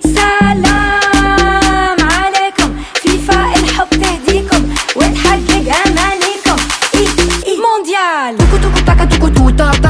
سلام عليكم، فيفا الحب تهديكم وتحقق امانيكم. مونديال توكو توكو تاكا توكو توتا